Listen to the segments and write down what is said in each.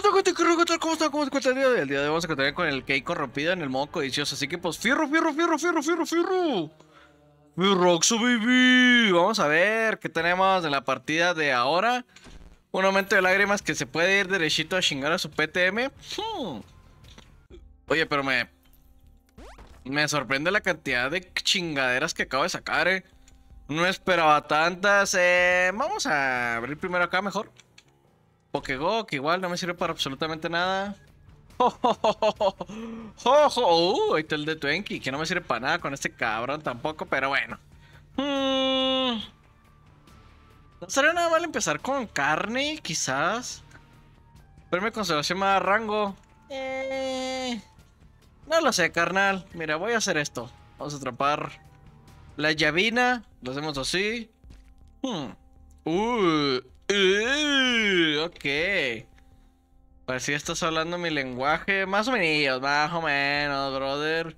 está, gente? ¿Qué rollo? ¿Cómo está? ¿Cómo se encuentra el día de hoy? El día de hoy vamos a continuar con el Key corrompido en el modo codicioso. Así que, pues, fierro, fierro, fierro, fierro, fierro, fierro. Fierroxo, baby. Vamos a ver qué tenemos en la partida de ahora. Un aumento de lágrimas que se puede ir derechito a chingar a su PTM. Oye, pero me sorprende la cantidad de chingaderas que acabo de sacar, No esperaba tantas. Vamos a abrir primero acá mejor. Pokego, que igual no me sirve para absolutamente nada. Ahí está el de Twenky, que no me sirve para nada con este cabrón tampoco, pero bueno. No sería nada mal empezar con carne, quizás. Premio conservación más rango. No lo sé, carnal. Mira, voy a hacer esto. Vamos a atrapar la llavina. Lo hacemos así. Ok. Pues si estás hablando mi lenguaje. Más o menos, brother.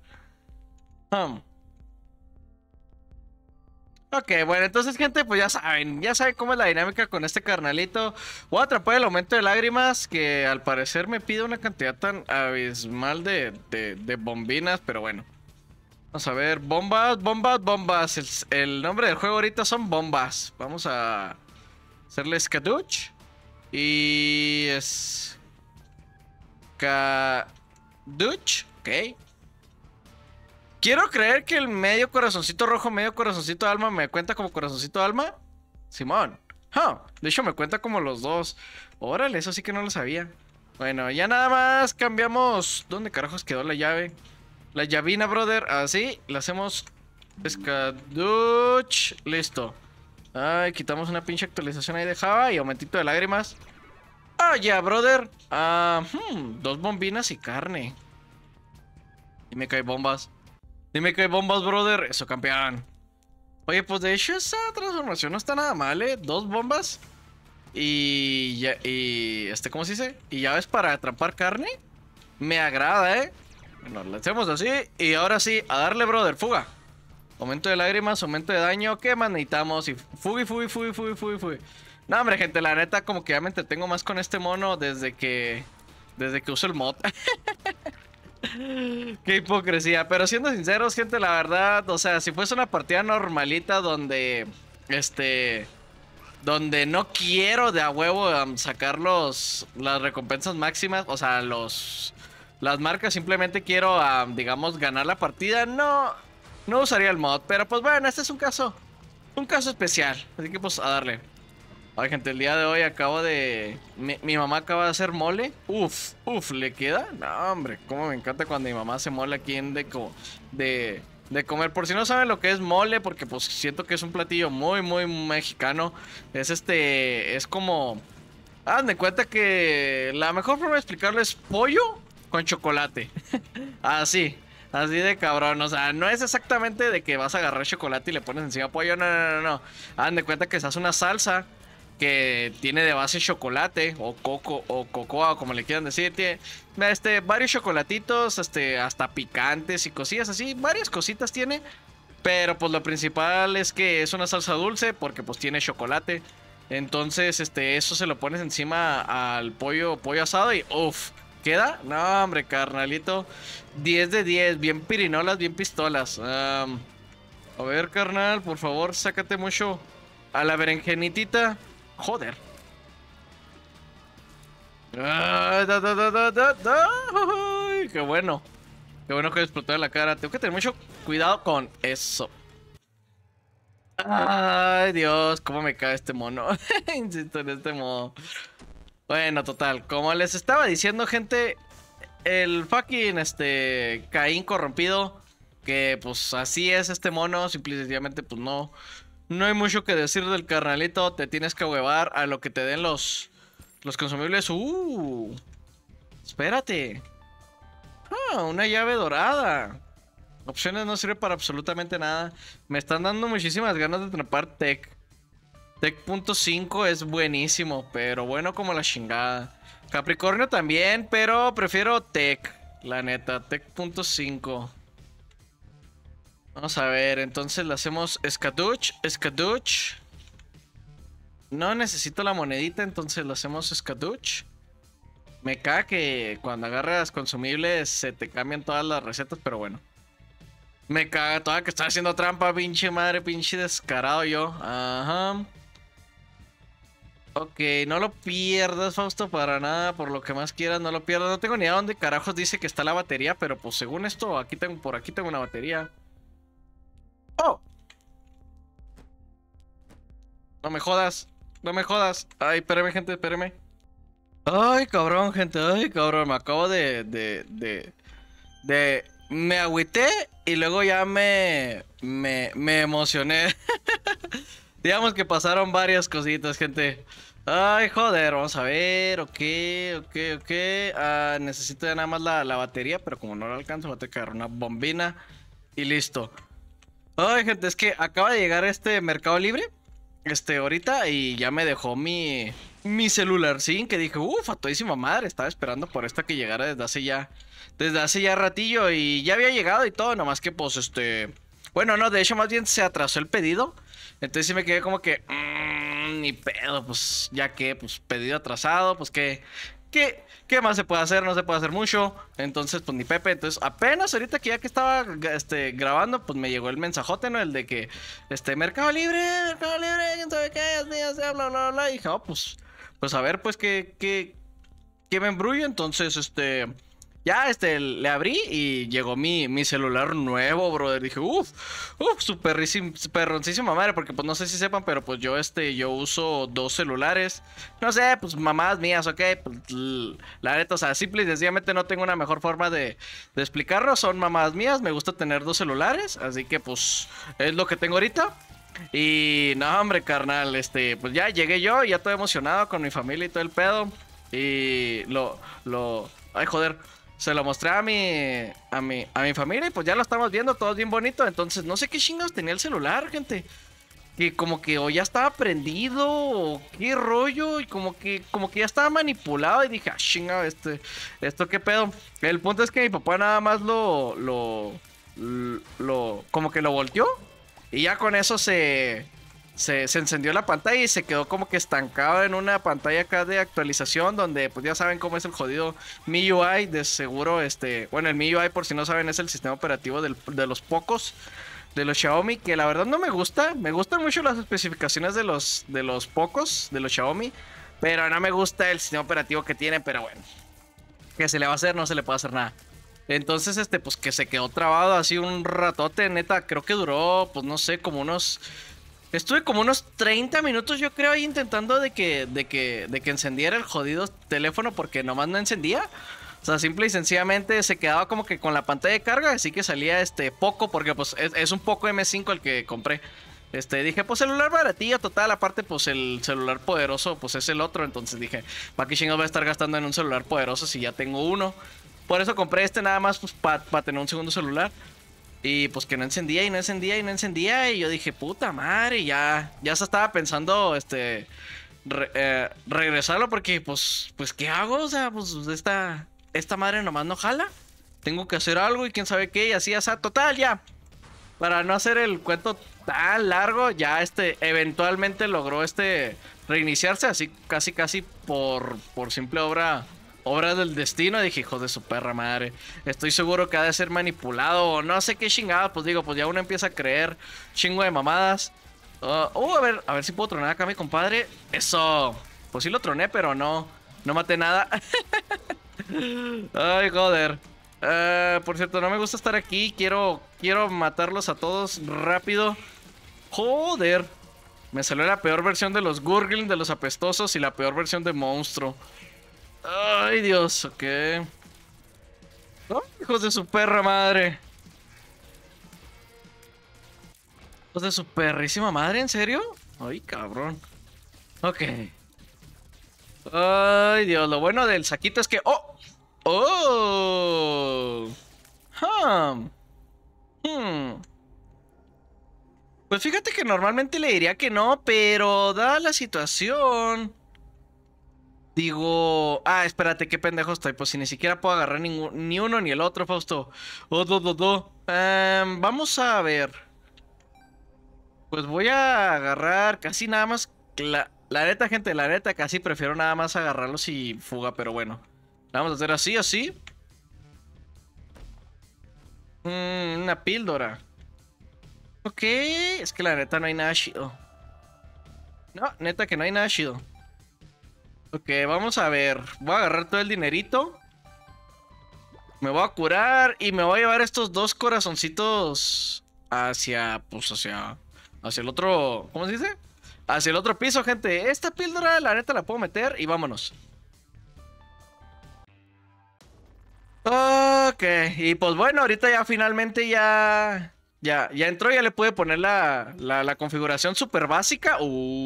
Ok, bueno, entonces, gente, pues ya saben cómo es la dinámica con este carnalito. Voy a atrapar el aumento de lágrimas, que al parecer me pide una cantidad tan abismal de bombinas, pero bueno. Vamos a ver, bombas, bombas, bombas. El nombre del juego ahorita son bombas. Vamos a hacerle Skaduch. Y es... Skaduch, ok. Quiero creer que el medio corazoncito rojo, medio corazoncito alma me cuenta como corazoncito alma. Simón. De hecho me cuenta como los dos. Órale, eso sí que no lo sabía. Bueno, ya nada más cambiamos. ¿Dónde carajos quedó la llave? La llavina, brother. Así, la hacemos Skaduch. Listo. Ay, quitamos una pinche actualización ahí de Java y aumentito de lágrimas. Ya, brother. Dos bombinas y carne. Dime que hay bombas. Dime que hay bombas, brother. Eso, campeón. Oye, pues de hecho esa transformación no está nada mal, Dos bombas. ¿Cómo se dice? Y llaves para atrapar carne. Me agrada, Bueno, lo hacemos así. Y ahora sí, a darle, brother. Fuga. Aumento de lágrimas, aumento de daño. ¿Qué más necesitamos? Y fugi. No, hombre, gente, la neta, como que ya me entretengo más con este mono desde que uso el mod. Qué hipocresía. Pero siendo sinceros, gente, la verdad, o sea, si fuese una partida normalita donde, donde no quiero de a huevo sacar las recompensas máximas, o sea, las marcas, simplemente quiero, digamos, ganar la partida, no usaría el mod. Pero pues bueno, este es un caso especial, así que pues a darle. Ay, gente, el día de hoy acabo de... Mi mamá acaba de hacer mole. Uf, ¿le queda? No, hombre, cómo me encanta cuando mi mamá hace mole aquí en de comer. Por si no saben lo que es mole, porque pues siento que es un platillo muy, muy mexicano. Es como... Hagan de cuenta que la mejor forma de explicarlo es pollo con chocolate. Así de cabrón, o sea, no es exactamente de que vas a agarrar chocolate y le pones encima pollo, no. Hagan de cuenta que se hace una salsa que tiene de base chocolate o coco o cocoa, como le quieran decir. Tiene varios chocolatitos, hasta picantes y cosillas así, varias cositas tiene. Pero pues lo principal es que es una salsa dulce porque pues tiene chocolate. Entonces, eso se lo pones encima al pollo asado y uff, ¿queda? No, hombre, carnalito. 10 de 10, bien pirinolas, bien pistolas. A ver, carnal, por favor, sácate mucho a la berenjenitita. Joder. Ay, qué bueno. Qué bueno que explotó en la cara. Tengo que tener mucho cuidado con eso. Ay, Dios, cómo me cae este mono. Insisto en este modo. Bueno, total. Como les estaba diciendo, gente, el fucking Caín corrompido. Que pues así es este mono. Simple y sencillamente, pues no hay mucho que decir del carnalito. Te tienes que huevar a lo que te den los consumibles. Espérate. Una llave dorada. Opciones no sirve para absolutamente nada. Me están dando muchísimas ganas de atrapar Tech. Tech.5 es buenísimo, pero bueno como la chingada. Capricornio también, pero prefiero Tech, la neta. Tech.5. Vamos a ver, entonces le hacemos Skaduch. No necesito la monedita, entonces le hacemos Skaduch. Me caga que cuando agarras consumibles se te cambian todas las recetas, pero bueno. Me caga toda que está haciendo trampa, pinche madre, pinche descarado yo. Ajá. Ok, no lo pierdas, Fausto, para nada, por lo que más quieras, no lo pierdas. No tengo ni idea dónde carajos dice que está la batería, pero pues según esto, aquí tengo, por aquí tengo una batería. ¡Oh! No me jodas, no me jodas. Ay, espérame, gente, espérame. Ay, cabrón, gente, ay, cabrón, me acabo me agüité y luego ya me emocioné. Digamos que pasaron varias cositas, gente. Ay, joder, vamos a ver, ok. Necesito ya nada más la batería, pero como no la alcanzo, voy a tener que agarrar una bombina y listo. Ay, gente, es que acaba de llegar este Mercado Libre, ahorita, y ya me dejó mi celular, sí, que dije, a todísima madre, estaba esperando por esta que llegara desde hace ya ratillo, y ya había llegado y todo, nomás que pues, bueno, no, de hecho, más bien se atrasó el pedido, entonces sí me quedé como que, ni pedo, pues, ya que, pues, pedido atrasado, pues, ¿qué más se puede hacer? No se puede hacer mucho. Entonces, pues ni Pepe. Entonces, apenas ahorita que ya que estaba grabando, pues me llegó el mensajote, ¿no? El de que, Mercado Libre, quién sabe qué, ya sea, bla, bla, bla. Y dije, pues a ver, pues que me embrullo. Entonces, ya, le abrí y llegó mi celular nuevo, brother. Dije, su perroncísima madre, porque pues no sé si sepan, pero pues yo uso dos celulares. No sé, pues mamás mías, ok. Pues, la neta, o sea, simple y sencillamente no tengo una mejor forma de explicarlo. Son mamás mías, me gusta tener dos celulares, así que pues es lo que tengo ahorita. Y no, hombre, carnal, pues ya llegué yo, ya estoy emocionado con mi familia y todo el pedo. Y ay, joder. Se lo mostré a mi familia y pues ya lo estamos viendo, todo bien bonito. Entonces, no sé qué chingados tenía el celular, gente. Que como que o ya estaba prendido o qué rollo. Y como que ya estaba manipulado. Y dije, chinga, esto qué pedo. El punto es que mi papá nada más como que lo volteó. Y ya con eso se encendió la pantalla y se quedó como que estancado en una pantalla acá de actualización donde pues ya saben cómo es el jodido MIUI. De seguro, bueno, el MIUI, por si no saben, es el sistema operativo de los pocos de los Xiaomi, que la verdad no me gusta. Me gustan mucho las especificaciones de los pocos de los Xiaomi, pero no me gusta el sistema operativo que tiene. Pero bueno, ¿qué se le va a hacer? No se le puede hacer nada. Entonces, pues que se quedó trabado así un ratote, neta. Creo que duró, pues no sé, estuve como unos 30 minutos, yo creo, ahí intentando de que encendiera el jodido teléfono, porque nomás no encendía. O sea, simple y sencillamente se quedaba como que con la pantalla de carga, así que salía poco, porque pues es un Poco M5 el que compré. Dije, pues celular baratillo, total, aparte pues el celular poderoso pues es el otro, entonces dije, ¿para qué chingados voy a estar gastando en un celular poderoso si ya tengo uno? Por eso compré nada más pues para tener un segundo celular. Y pues que no encendía y no encendía y no encendía. Y yo dije, puta madre, ya se estaba pensando regresarlo porque pues ¿qué hago? O sea, pues esta madre nomás no jala. Tengo que hacer algo y quién sabe qué. Y así, o sea, total, ya. Para no hacer el cuento tan largo, ya eventualmente logró reiniciarse. Así casi por simple obra del destino. Dije, hijo de su perra madre. Estoy seguro que ha de ser manipulado o no sé qué chingada. Pues digo, pues ya uno empieza a creer chingo de mamadas. A ver si puedo tronar acá a mi compadre. Eso. Pues sí lo troné, pero no maté nada. Ay, joder. Por cierto, no me gusta estar aquí. Quiero matarlos a todos rápido. Joder. Me salió la peor versión de los Gurgling, de los apestosos, y la peor versión de monstruo. Ay, Dios, ok. Oh, hijos de su perra madre. Hijos de su perrísima madre, ¿en serio? Ay, cabrón. Ok. Ay, Dios, lo bueno del saquito es que... ¡Oh! ¡Oh! Pues fíjate que normalmente le diría que no, pero dada la situación... Digo, espérate, qué pendejo estoy. Pues si ni siquiera puedo agarrar ni uno ni el otro, Fausto. Vamos a ver. Pues voy a agarrar casi nada más. La neta, gente, la neta, casi prefiero nada más agarrarlos y fuga, pero bueno. La vamos a hacer así, así. Una píldora. Ok, es que la neta no hay nada chido. No, neta que no hay nada chido. Ok, vamos a ver. Voy a agarrar todo el dinerito. Me voy a curar y me voy a llevar estos 2 corazoncitos hacia, pues hacia el otro, ¿cómo se dice? Hacia el otro piso, gente. Esta píldora, la neta, la puedo meter y vámonos. Ok, y pues bueno, ahorita ya finalmente ya entró, ya le pude poner la configuración súper básica.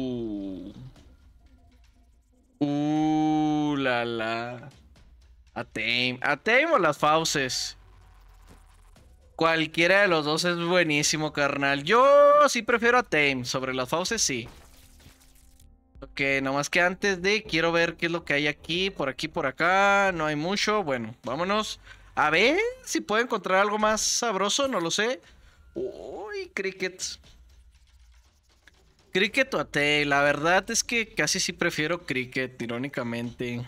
La. A Tame o las fauces. Cualquiera de los dos es buenísimo, carnal. Yo sí prefiero a Tame. Sobre las fauces, sí. Ok, nomás que antes de... Quiero ver qué es lo que hay aquí, por acá. No hay mucho. Bueno, vámonos. A ver si puedo encontrar algo más sabroso, no lo sé. Uy, Cricket. Cricket o a Tame. La verdad es que casi sí prefiero Cricket, irónicamente.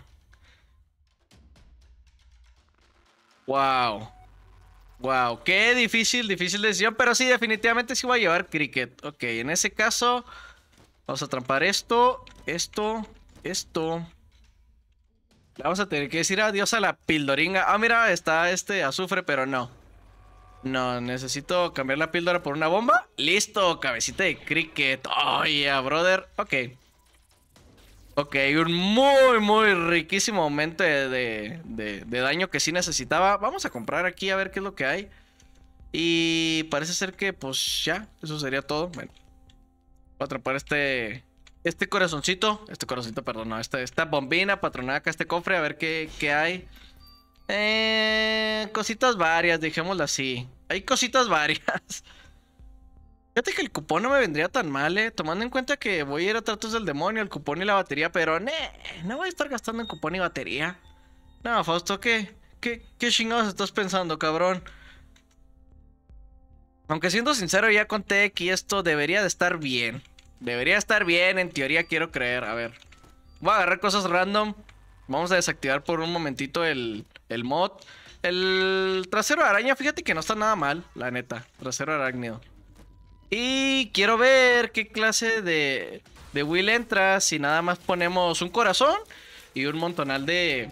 Wow. Wow, qué difícil decisión, pero sí, definitivamente sí voy a llevar Cricket. Ok, en ese caso, vamos a trampar esto. Le vamos a tener que decir adiós a la pildoringa. Ah, mira, está este azufre, pero no. No, necesito cambiar la píldora por una bomba. Listo, cabecita de Cricket. Oh, yeah, brother. Ok. Ok, un muy riquísimo aumento de daño que sí necesitaba. Vamos a comprar aquí a ver qué es lo que hay. Y parece ser que pues ya, eso sería todo. Bueno, voy a atrapar este corazoncito. Este corazoncito, perdón, no, esta bombina patronada acá, este cofre, a ver qué hay. Cositas varias, dejémoslo así. Hay cositas varias. Fíjate que el cupón no me vendría tan mal, tomando en cuenta que voy a ir a Tratos del Demonio, el cupón y la batería, pero no voy a estar gastando en cupón y batería. No, Fausto, ¿qué chingados estás pensando, cabrón? Aunque siendo sincero, ya conté que esto debería de estar bien. Debería estar bien, en teoría quiero creer. A ver, voy a agarrar cosas random. Vamos a desactivar por un momentito el mod. El trasero de araña, fíjate que no está nada mal, la neta. Trasero arácnido. Y quiero ver qué clase de Will entra si nada más ponemos un corazón y un montonal de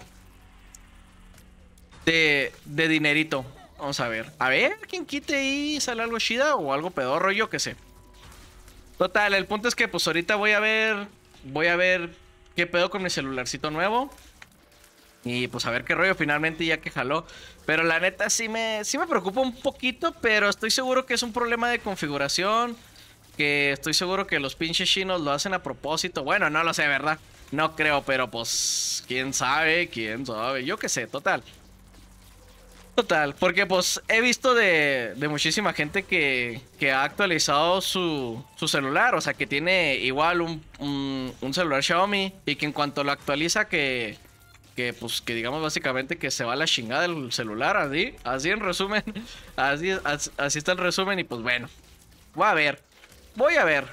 dinerito. Vamos a ver. A ver, quién quite y sale algo chida o algo pedorro, yo qué sé. Total, el punto es que pues ahorita voy a ver qué pedo con mi celularcito nuevo. Y pues a ver qué rollo finalmente ya que jaló. Pero la neta sí me preocupa un poquito, pero estoy seguro que es un problema de configuración. Que estoy seguro que los pinches chinos lo hacen a propósito. Bueno, no lo sé, ¿verdad? No creo, pero pues quién sabe, yo qué sé, total. Total, porque pues he visto de muchísima gente que ha actualizado su celular. O sea, que tiene igual un celular Xiaomi y que en cuanto lo actualiza pues que digamos básicamente que se va a la chingada del celular, así en resumen, así está el resumen y pues bueno, voy a ver.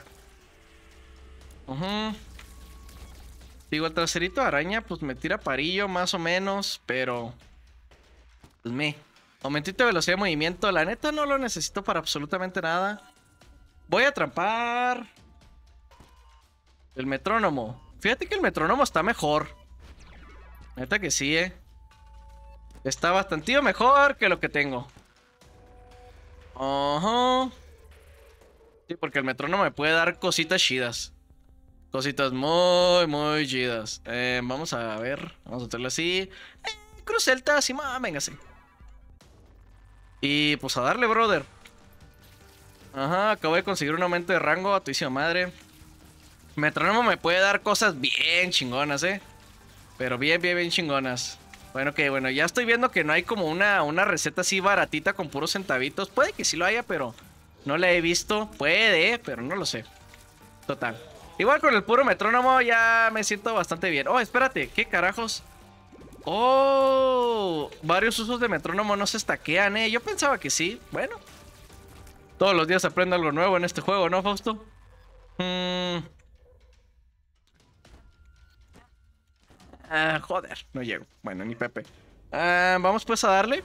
Digo, el traserito de araña pues me tira parillo más o menos, pero pues momentito de velocidad de movimiento, la neta no lo necesito para absolutamente nada. Voy a trampar el metrónomo. Fíjate que el metrónomo está mejor. Neta que sí, está bastante mejor que lo que tengo. Ajá. Sí, porque el metrónomo me puede dar cositas chidas. Cositas muy chidas. Vamos a ver. Vamos a hacerlo así. Cruz Celta, sí, véngase. Y pues a darle, brother. Ajá, acabo de conseguir un aumento de rango a tu madre. Metrónomo me puede dar cosas bien chingonas, pero bien chingonas. Bueno, bueno, ya estoy viendo que no hay como una receta así baratita con puros centavitos. Puede que sí lo haya, pero no la he visto. Puede, pero no lo sé. Total. Igual con el puro metrónomo ya me siento bastante bien. Oh, espérate, ¿qué carajos? Oh, varios usos de metrónomo no se stackean, Yo pensaba que sí. Bueno, todos los días aprendo algo nuevo en este juego, ¿no, Fausto? Joder, no llego. Bueno, ni Pepe. Vamos pues a darle.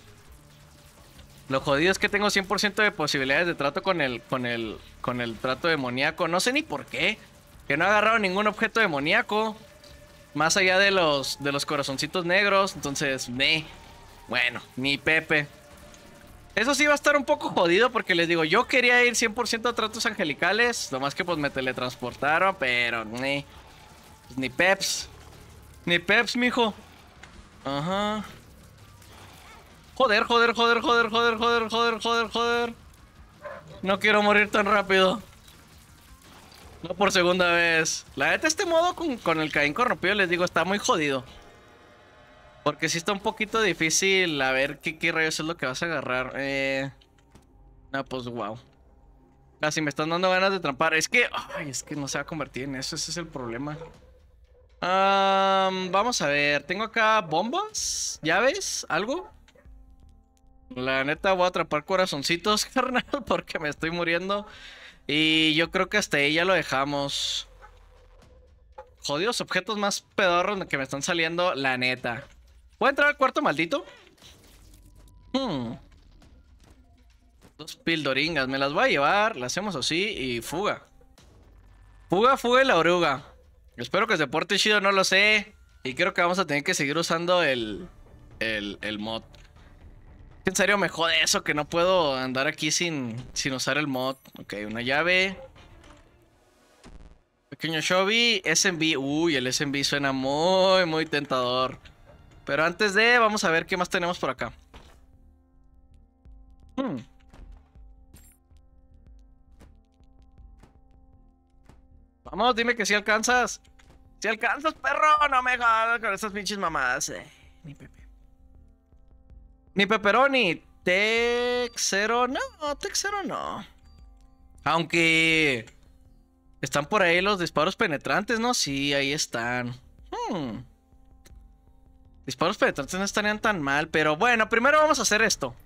Lo jodido es que tengo 100% de posibilidades de trato con el trato demoníaco. No sé ni por qué. Que no he agarrado ningún objeto demoníaco. Más allá de los corazoncitos negros. Entonces, bueno, ni Pepe. Eso sí va a estar un poco jodido porque les digo, yo quería ir 100% a tratos angelicales. Lo más que pues me teletransportaron, pero pues, ni Peps. Ni Peps, mijo. Ajá. Joder, joder, joder, joder, joder, joder, joder, joder, joder. No quiero morir tan rápido. No por segunda vez. La neta, este modo con el Caín corrompido, les digo, está muy jodido. Porque sí está un poquito difícil a ver qué rayos es lo que vas a agarrar. No, pues wow. Casi me están dando ganas de trampar. Es que no se va a convertir en eso. Ese es el problema. Vamos a ver. Tengo acá bombas, llaves, algo. La neta voy a atrapar corazoncitos, carnal, porque me estoy muriendo. Y yo creo que hasta ahí ya lo dejamos. Jodidos objetos más pedorros que me están saliendo, la neta. ¿Puedo entrar al cuarto maldito? Dos pildoringas, me las voy a llevar. Las hacemos así y fuga. Fuga, fuga y la oruga. Espero que se porte chido, no lo sé. Y creo que vamos a tener que seguir usando el mod. En serio me jode eso, que no puedo andar aquí sin usar el mod. Ok, una llave. Pequeño Shovy, SMB. Uy, el SMB suena muy, muy tentador. Pero antes de, vamos a ver qué más tenemos por acá. Vamos, dime que si alcanzas. Si alcanzas, perro, no me jodas con esas pinches mamadas. Ni Pepe. Ni Pepperoni. Texero, no, Texero no. Aunque están por ahí los disparos penetrantes, ¿no? Sí, ahí están. Disparos penetrantes no estarían tan mal, pero bueno, primero vamos a hacer esto.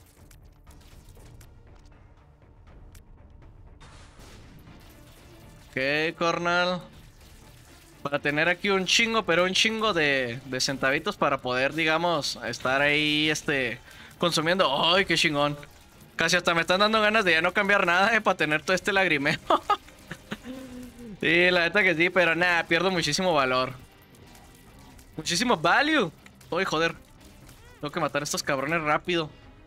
Ok, carnal. Para tener aquí un chingo, pero un chingo de centavitos para poder, digamos, estar ahí, consumiendo. ¡Ay, qué chingón! Casi hasta me están dando ganas de ya no cambiar nada, para tener todo este lagrimeo. Sí, la neta que sí, pero nada, pierdo muchísimo valor. Muchísimo value. ¡Ay, joder! Tengo que matar a estos cabrones rápido.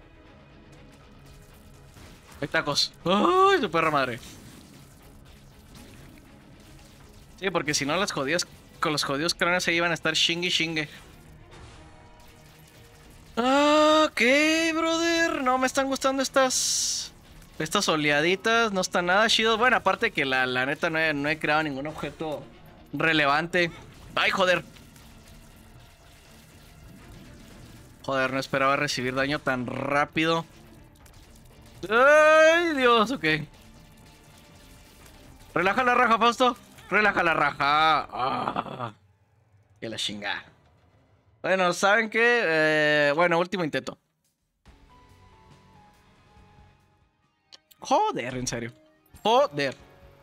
Hay tacos. ¡Ay, su perra madre! Sí, porque si no con los jodidos cráneos se iban a estar chingue chingue. Ok, brother. No me están gustando estas oleaditas. No están nada chidos. Bueno, aparte que la neta no he creado ningún objeto relevante. ¡Ay, joder! Joder, no esperaba recibir daño tan rápido. ¡Ay, Dios! Ok. Relaja la raja, Fausto. Relaja la raja. Que la chingada. Bueno, ¿saben qué? Bueno, último intento. Joder, en serio. Joder.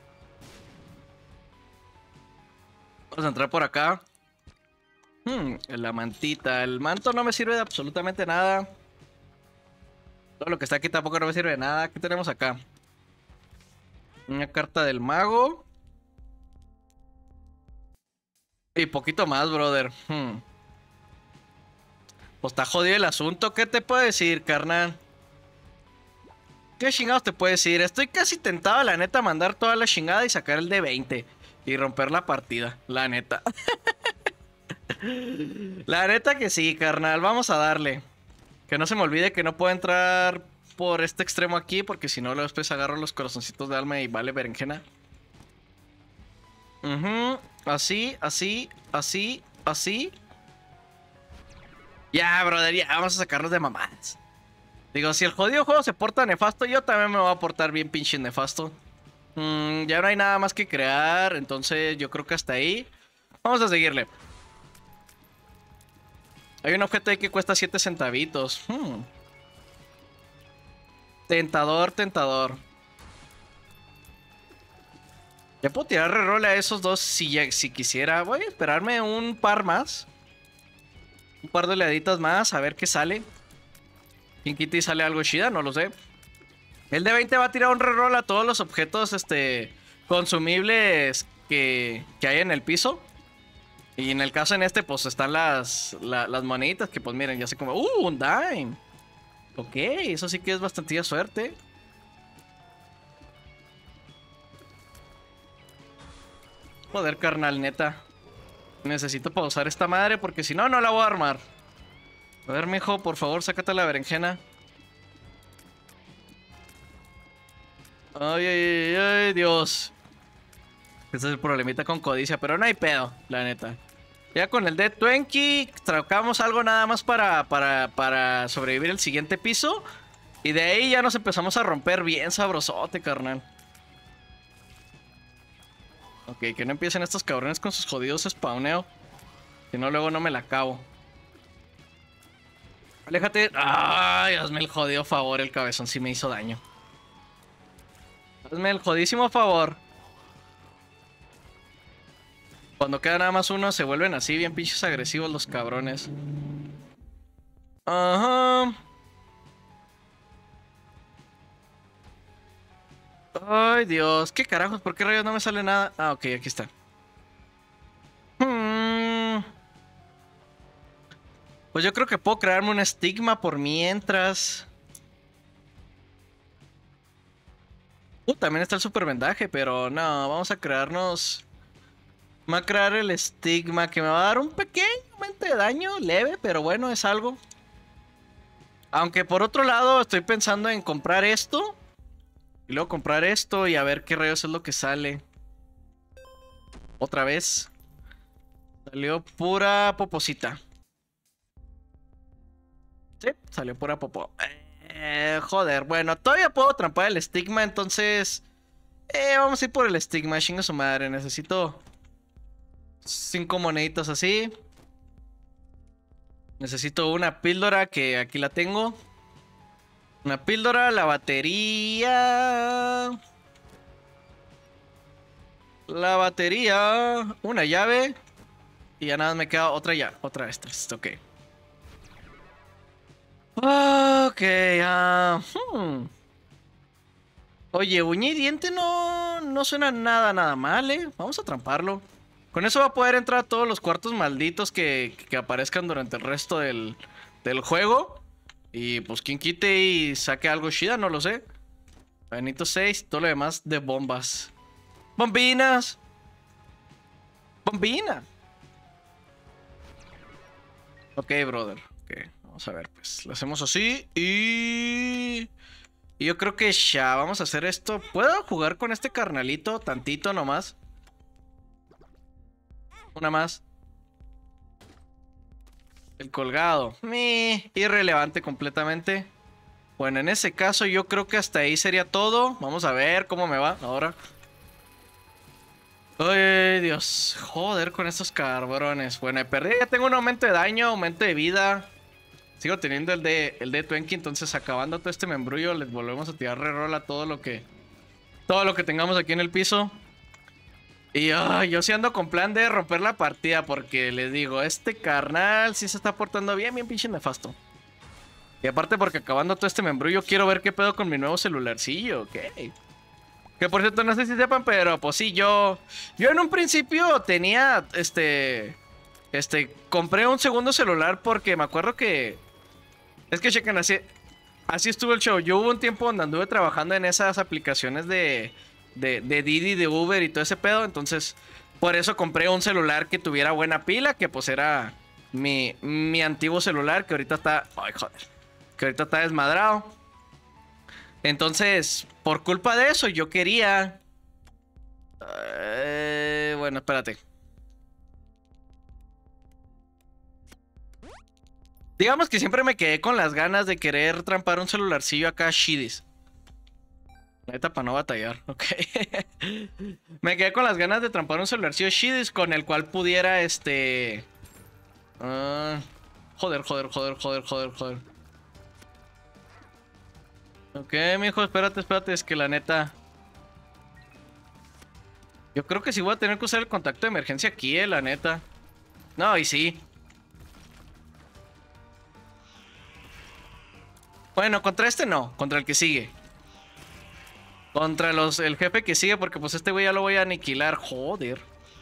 Vamos a entrar por acá. La mantita. El manto no me sirve de absolutamente nada. Todo lo que está aquí tampoco no me sirve de nada. ¿Qué tenemos acá? Una carta del mago. Y poquito más, brother. Pues está jodido el asunto. ¿Qué te puedo decir, carnal? ¿Qué chingados te puedo decir? Estoy casi tentado, la neta, a mandar toda la chingada y sacar el de 20 y romper la partida, la neta. La neta que sí, carnal. Vamos a darle. Que no se me olvide que no puedo entrar por este extremo aquí, porque si no, luego después agarro los corazoncitos de alma y vale berenjena. Así, así, así, así. Ya, brother, ya, vamos a sacarlos de mamadas. Digo, si el jodido juego se porta nefasto, yo también me voy a portar bien pinche nefasto. Ya no hay nada más que crear, entonces yo creo que hasta ahí. Vamos a seguirle. Hay un objeto ahí que cuesta 7 centavitos. Tentador, tentador. Ya puedo tirar reroll a esos dos si quisiera. Voy a esperarme un par más. Un par de oleaditas más, a ver qué sale. King Kitty sale algo chida, no lo sé. El de 20 va a tirar un reroll a todos los objetos consumibles que hay en el piso. Y en el caso en este, pues están las moneditas que pues miren, ya sé como... un dime. Ok, eso sí que es bastante suerte. Joder, carnal, neta. Necesito pausar esta madre porque si no, no la voy a armar. A ver, mijo, por favor, sácate la berenjena. Ay, ay, ay, ay, Dios. Este es el problemita con codicia, pero no hay pedo, la neta. Ya con el Dead 20, trabajamos algo nada más para sobrevivir el siguiente piso. Y de ahí ya nos empezamos a romper bien sabrosote, carnal. Ok, que no empiecen estos cabrones con sus jodidos spawneo. Si no, luego no me la acabo. Aléjate. Ay, hazme el jodido favor, el cabezón sí me hizo daño. Hazme el jodísimo favor. Cuando queda nada más uno, se vuelven así, bien pinches agresivos los cabrones. Ajá. Ay, Dios. ¿Qué carajos? ¿Por qué rayos no me sale nada? Ah, ok, aquí está. Pues yo creo que puedo crearme un estigma por mientras. También está el super vendaje, pero no, vamos a crearnos... Me va a crear el estigma que me va a dar un pequeño aumento de daño, leve, pero bueno, es algo. Aunque por otro lado estoy pensando en comprar esto. Y luego comprar esto y a ver qué rayos es lo que sale. Otra vez. Salió pura poposita. Sí, salió pura popó. Joder, bueno, todavía puedo trampar el estigma, entonces... vamos a ir por el estigma, chinga su madre. Necesito 5 moneditas así. Necesito una píldora que aquí la tengo. Una píldora, la batería. La batería. Una llave. Y ya nada más me queda otra llave. Otra de estas, ok. Ok, Oye, uña y diente no suena nada mal, ¿eh? Vamos a tramparlo. Con eso va a poder entrar a todos los cuartos malditos que aparezcan durante el resto del juego. Y pues quien quite y saque algo chida, no lo sé. Benito 6, todo lo demás de bombas. ¡Bombinas! ¡Bombina! Ok, brother. Ok, vamos a ver, pues. Lo hacemos así y yo creo que ya vamos a hacer esto. ¿Puedo jugar con este carnalito tantito nomás? Una más. El colgado. Irrelevante completamente. Bueno, en ese caso yo creo que hasta ahí sería todo. Vamos a ver cómo me va ahora. Ay, Dios. Joder con estos cabrones. Bueno, perdí. Ya tengo un aumento de daño, aumento de vida. Sigo teniendo el de 20, entonces acabando todo este membrullo les volvemos a tirar reroll a todo lo que tengamos aquí en el piso. Y yo sí ando con plan de romper la partida porque les digo, este carnal sí se está portando bien pinche nefasto. Y aparte porque acabando todo este membrullo quiero ver qué pedo con mi nuevo celularcillo, ok. Que por cierto, no sé si sepan, pero pues sí, yo en un principio tenía, compré un segundo celular porque me acuerdo que... Es que chequen, así estuvo el show. Yo hubo un tiempo donde anduve trabajando en esas aplicaciones de Didi, de Uber y todo ese pedo. Entonces, por eso compré un celular que tuviera buena pila, que pues era mi antiguo celular, que ahorita está... Ay, joder. Que ahorita está desmadrado. Entonces, por culpa de eso, yo quería... bueno, espérate. Digamos que siempre me quedé con las ganas de querer trampar un celularcillo acá shidis. Neta, para no batallar, ok. Me quedé con las ganas de trampar un celularcillo shidis con el cual pudiera, joder. Ok, mijo, espérate, es que la neta... Yo creo que sí voy a tener que usar el contacto de emergencia aquí, la neta. No, y sí. Bueno, contra este no, contra el que sigue. Contra el jefe que sigue, porque pues este güey ya lo voy a aniquilar. Joder.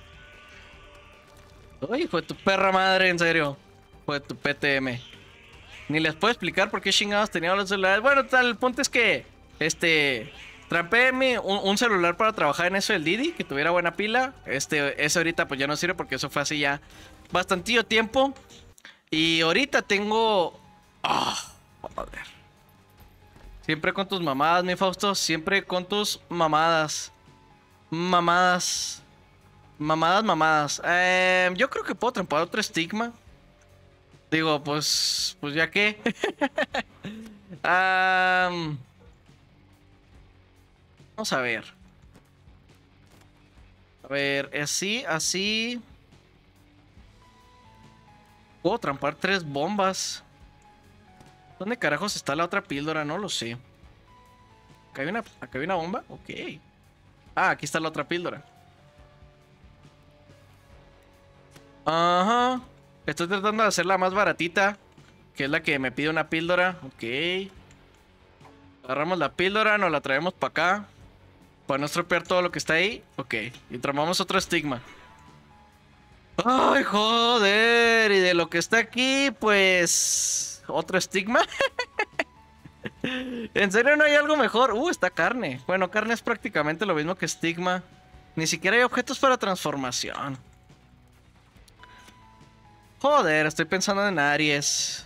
Uy, fue tu perra madre, en serio. Fue tu PTM. Ni les puedo explicar por qué chingados tenía los celulares. Bueno, tal, el punto es que, trampé un celular para trabajar en eso del Didi, que tuviera buena pila. Ese ahorita pues ya no sirve porque eso fue hace ya bastantillo tiempo. Y ahorita tengo... Ah, joder. Siempre con tus mamadas, mi Fausto. Siempre con tus mamadas. Mamadas. Mamadas, mamadas. Yo creo que puedo trampar otro estigma. Digo, pues ya que. Vamos a ver. A ver, así, así. Puedo trampar 3 bombas. ¿Dónde carajos está la otra píldora? No lo sé. ¿Acá hay una bomba? Ok. Ah, aquí está la otra píldora. Ajá. Estoy tratando de hacerla más baratita, que es la que me pide una píldora. Ok. Agarramos la píldora, nos la traemos para acá. Para no estropear todo lo que está ahí. Ok. Y tramamos otro estigma. ¡Ay, joder! Y de lo que está aquí, pues... ¿Otro estigma? ¿En serio no hay algo mejor? Está carne. Bueno, carne es prácticamente lo mismo que estigma. Ni siquiera hay objetos para transformación. Joder, estoy pensando en Aries.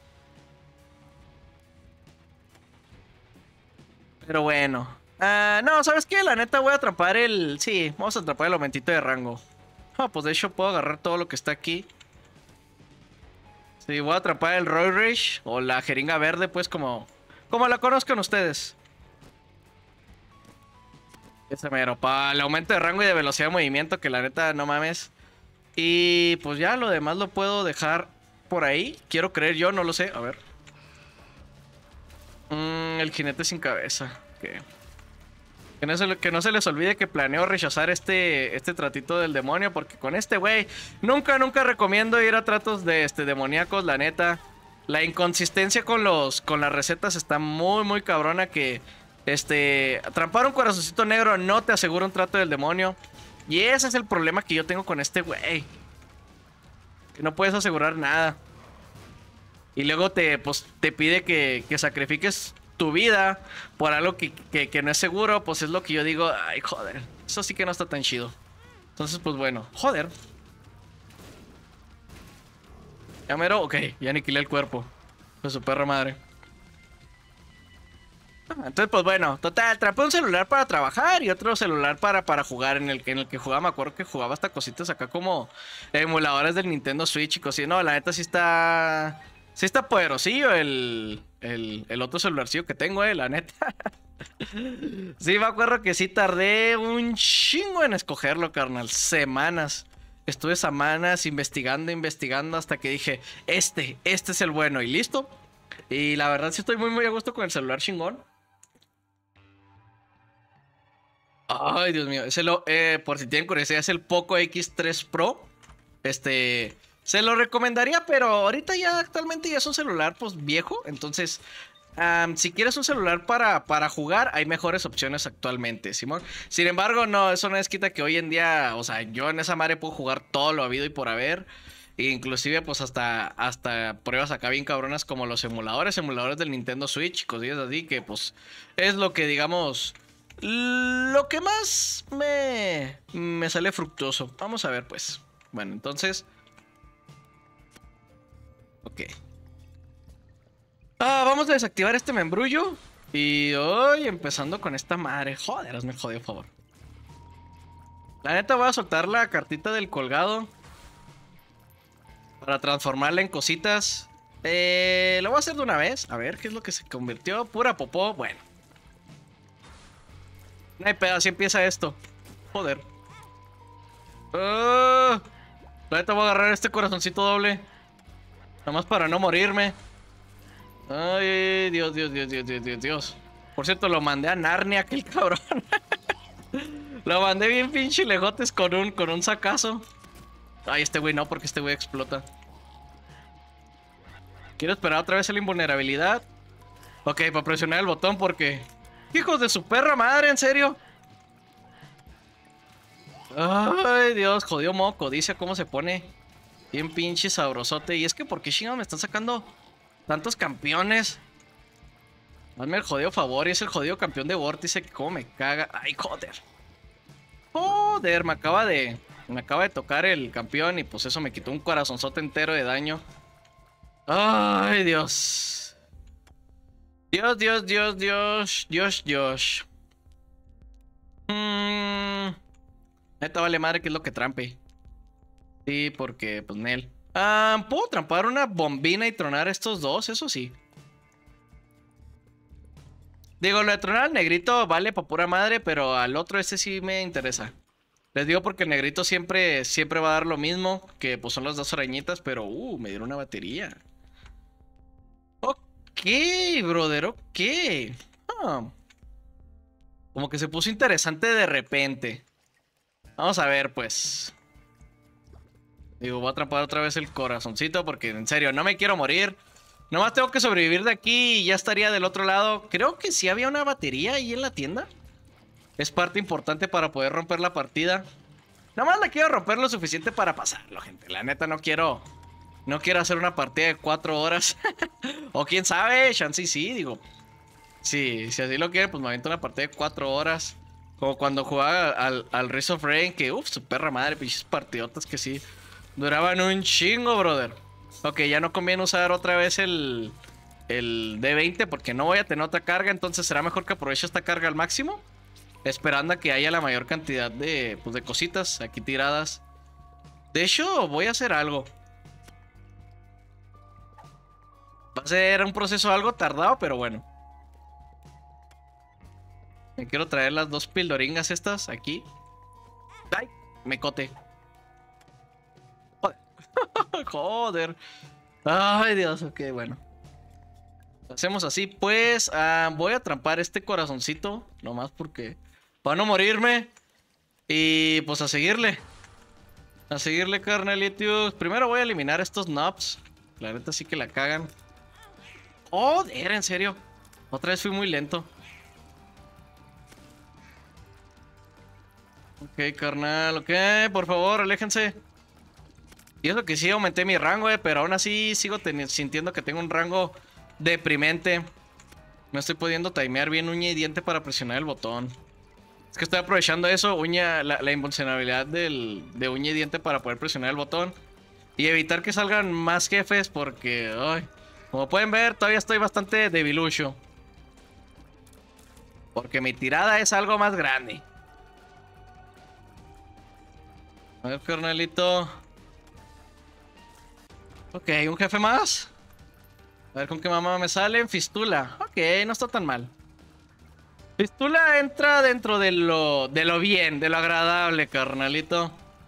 Pero bueno. No, ¿sabes qué? La neta voy a atrapar el... Sí, vamos a atrapar el aumentito de rango. Pues de hecho puedo agarrar todo lo que está aquí. Sí, voy a atrapar el Roid Rage o la jeringa verde, pues como la conozcan ustedes. Ese mero, para el aumento de rango y de velocidad de movimiento, que la neta no mames. Y pues ya lo demás lo puedo dejar por ahí. Quiero creer yo, no lo sé. A ver. El jinete sin cabeza. Okay. Que no se les olvide que planeo rechazar este tratito del demonio. Porque con este güey nunca recomiendo ir a tratos de demoníacos, la neta. La inconsistencia con las recetas está muy cabrona. Que trampar un corazoncito negro no te asegura un trato del demonio. Y ese es el problema que yo tengo con este güey. Que no puedes asegurar nada. Y luego te pide que sacrifiques tu vida por algo que no es seguro. Pues es lo que yo digo. Ay, joder. Eso sí que no está tan chido. Entonces, pues bueno. Joder. Ya mero. Ok, ya aniquilé el cuerpo de su perra madre. Entonces, pues bueno, total, trampé un celular para trabajar y otro celular para jugar en el que jugaba. Me acuerdo que jugaba hasta cositas acá como emuladores del Nintendo Switch y cosas. No, la neta sí está poderosillo el otro celularcillo que tengo, la neta. Sí, me acuerdo que sí tardé un chingo en escogerlo, carnal. Semanas. Estuve semanas investigando hasta que dije, este es el bueno y listo. Y la verdad sí estoy muy a gusto con el celular chingón. Ay, Dios mío. Por si tienen curiosidad, es el Poco X3 Pro. Se lo recomendaría, pero ahorita ya actualmente ya es un celular pues viejo. Entonces, si quieres un celular para jugar, hay mejores opciones actualmente, Simón. Sin embargo, no, eso no es quita que hoy en día, o sea, yo en esa madre puedo jugar todo lo habido y por haber. Inclusive pues hasta pruebas acá bien cabronas como los emuladores del Nintendo Switch, cosillas así que pues es lo que digamos, lo que más me sale fructuoso. Vamos a ver pues. Bueno, entonces... Ok. Vamos a desactivar este membrullo. Y hoy empezando con esta madre. Joder, hazme jodido, por favor. La neta voy a soltar la cartita del colgado para transformarla en cositas. Lo voy a hacer de una vez. A ver qué es lo que se convirtió. Pura popó. Bueno. No hay pedo, así empieza esto. Joder. La neta voy a agarrar este corazoncito doble. Nada más para no morirme. Ay, Dios. Por cierto, lo mandé a Narnia, aquel cabrón. Lo mandé bien pinche lejotes con un sacazo. Ay, este güey no, porque este güey explota. Quiero esperar otra vez a la invulnerabilidad. Ok, para presionar el botón porque... ¡Hijos de su perra madre! ¿En serio? Ay, Dios, jodió moco. Dice cómo se pone. Bien pinche sabrosote. Y es que, ¿por qué chingados me están sacando tantos campeones? Hazme el jodido favor. Y es el jodido campeón de Vórtice. Que cómo me caga. Ay, joder. Joder, me acaba de tocar el campeón. Y pues eso me quitó un corazonzote entero de daño. Ay, Dios. Dios, Dios, Dios, Dios. Dios, Dios. Neta vale madre que es lo que trampe. Sí, porque, pues, Nel. ¿Puedo trampar una bombina y tronar estos dos? Eso sí. Digo, lo de tronar al negrito vale para pura madre, pero al otro este sí me interesa. Les digo porque el negrito siempre va a dar lo mismo, que pues son las dos arañitas, pero, me dieron una batería. Ok, brother, ok. Como que se puso interesante de repente. Vamos a ver, pues. Digo, voy a atrapar otra vez el corazoncito porque, en serio, no me quiero morir. Nomás tengo que sobrevivir de aquí y ya estaría del otro lado. Creo que sí había una batería ahí en la tienda. Es parte importante para poder romper la partida. Nomás la quiero romper lo suficiente para pasarlo, gente. La neta no quiero hacer una partida de 4 horas. O quién sabe, chance sí, digo. Sí, si así lo quieren, pues me aviento una partida de 4 horas. Como cuando jugaba al Rise of Rain, que su perra madre, pinches partidotas que sí duraban un chingo, brother. Ok, ya no conviene usar otra vez el D20 porque no voy a tener otra carga. Entonces será mejor que aproveche esta carga al máximo, esperando a que haya la mayor cantidad de, pues, de cositas aquí tiradas. De hecho, voy a hacer algo. Va a ser un proceso algo tardado, pero bueno. Me quiero traer las dos pildoringas estas aquí. ¡Ay! Me cote. Joder. Joder. Ay, Dios. Ok, bueno. Hacemos así, pues. Voy a trampar este corazoncito. Nomás porque... para no morirme. Y pues a seguirle. A seguirle, carnalitos. Primero voy a eliminar estos nubs. La neta sí que la cagan. Joder, en serio. Otra vez fui muy lento. Ok, carnal, ok, por favor, aléjense. Y eso que sí aumenté mi rango, pero aún así sigo sintiendo que tengo un rango deprimente. No estoy pudiendo timear bien uña y diente para presionar el botón. Es que estoy aprovechando eso, la invulnerabilidad de uña y diente para poder presionar el botón. Y evitar que salgan más jefes porque, ay, como pueden ver, todavía estoy bastante debilucho. Porque mi tirada es algo más grande. A ver, carnalito. Ok, un jefe más. A ver con qué mamá me sale. Fistula. Ok, no está tan mal. Fistula entra dentro de lo bien, de lo agradable, carnalito.